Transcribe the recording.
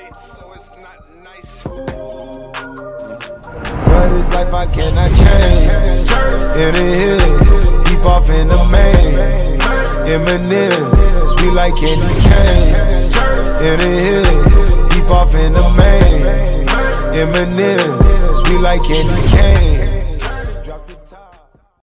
For this life I cannot change. In the hills, deep off in the main. Eminem, sweet like candy cane. In the hills, deep off in the main. Eminem, sweet like candy cane.